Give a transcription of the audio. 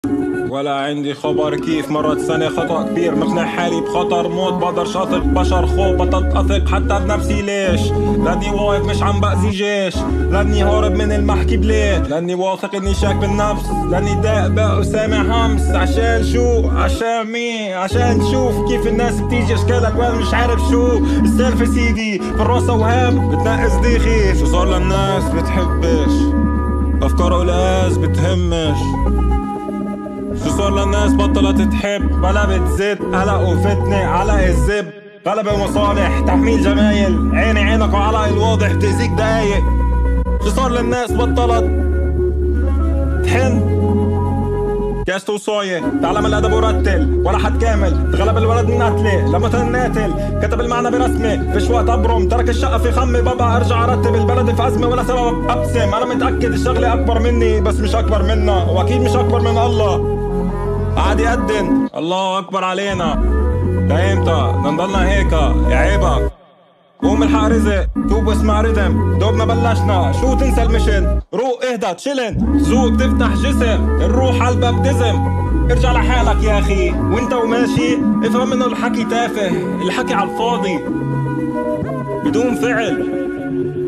ولا عندي خبر كيف مرت سنة خطأ كبير مقنع حالي بخطر موت بقدرش اثق بشر خوف بطلت اثق حتى بنفسي ليش لاني واقف مش عم بأذي جيش لاني هارب من المحكي بليه لاني واثق اني شاك بالنفس لاني داق بق وسامع همس عشان شو عشان مين عشان تشوف كيف الناس بتيجي اشكالك وانا مش عارف شو السالفة سيدي في الراس اوهام بتنقص ديخي شو صار للناس بتحبش افكار قلقاس بتهمش شو صار للناس بطلت تحب بلا بتزيد قلق وفتنة علق الزب غلبة ومصالح تحميل جمايل عيني عينك وعلق الواضح بتأذيك دقايق شو صار للناس بطلت تحن كاست وصاية تعلم الأدب ورتل ولا حد كامل تغلب الولد من قتلة لما تناتل كتب المعنى برسمة فيش وقت أبرم ترك الشقة في خمي بابا أرجع أرتب البلد في أزمة ولا سبب أبسم أنا متأكد الشغلة أكبر مني بس مش أكبر منا وأكيد مش أكبر من الله قاعد يقدن الله أكبر علينا لإمتى نضلنا هيك يا عيبك قوم الحق رزق توب واسمع ردم دوبنا بلشنا شو تنسى المشن روق اهدى تشيلن ذوق تفتح جسم الروح عالباب تزم ارجع لحالك يا اخي وانت وماشي افهم انه الحكي تافه الحكي عالفاضي بدون فعل